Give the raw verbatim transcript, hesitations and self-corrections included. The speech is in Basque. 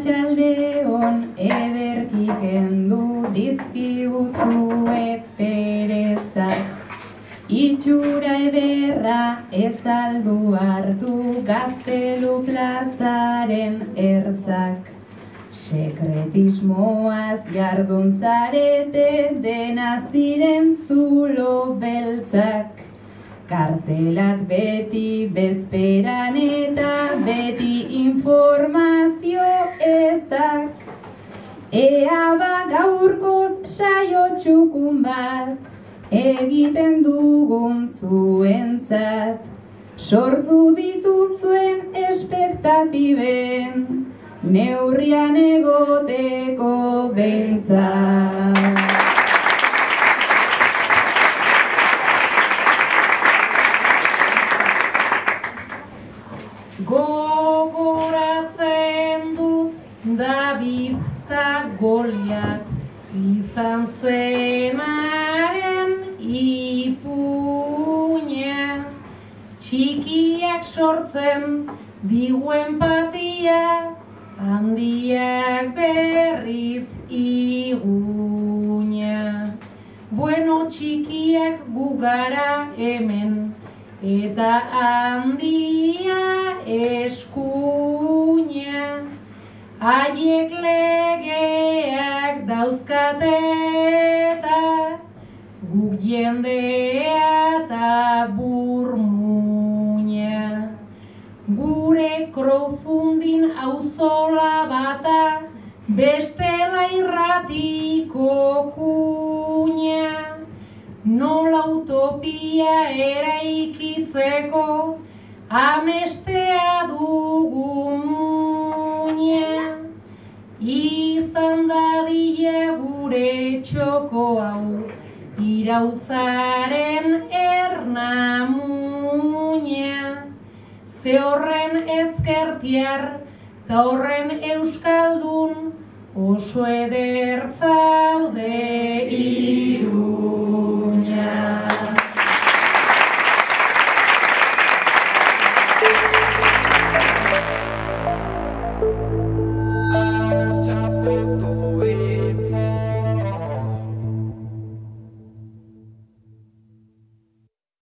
Arratsaldeon ederki kendu dizkiguzue perezak. Itxura ederra ez aldu hartu Gaztelu plazaren ertzak. Sekretismoaz jardun zarete dena ziren zulo beltzak. Kartelak beti bezperan eta beti informazio ezak. Ea ba gaurkoz saio txukun bat egiten dugun zuentzat. Sortu dituzuen espektatiben neurrian egoteko behintzat. Gogoratzen du David eta Goliat izan zenaren ipuña. Txikiak sortzen digu empatia, handiak berriz iguña. Bueno, txikiak gu gara hemen, eta handia eskuina. Haiek legeak dauzkate eta guk jendea eta burmuina. Gure crowdfunding auzola bata bestela irratiko kuña. Nola utopia eraikitzeko amestea dugu muina. Izan dadila gure txoko hau irautzaren ernamuina. Ze horren ezkertiar ta horren euskaldun oso eder